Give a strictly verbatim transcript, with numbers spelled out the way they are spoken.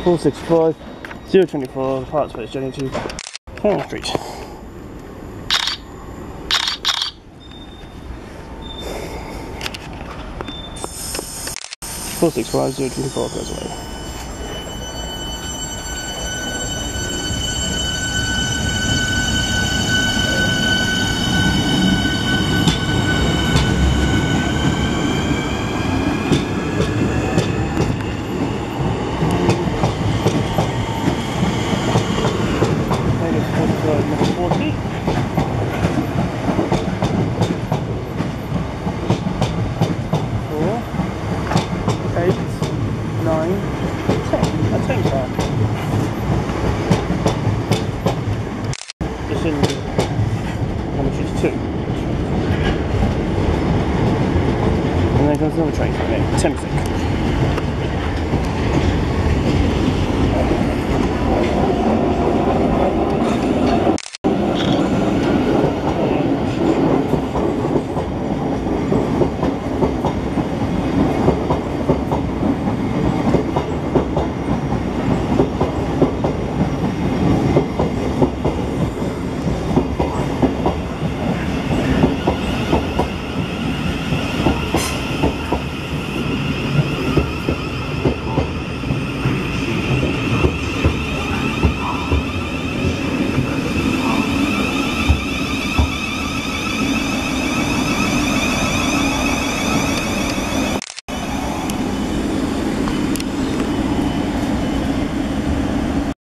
four sixty-five, zero twenty-four, parts space journey to Cannon Street. four sixty-five, zero twenty-four goes away. forty. four, eight, nine, ten. A ten car.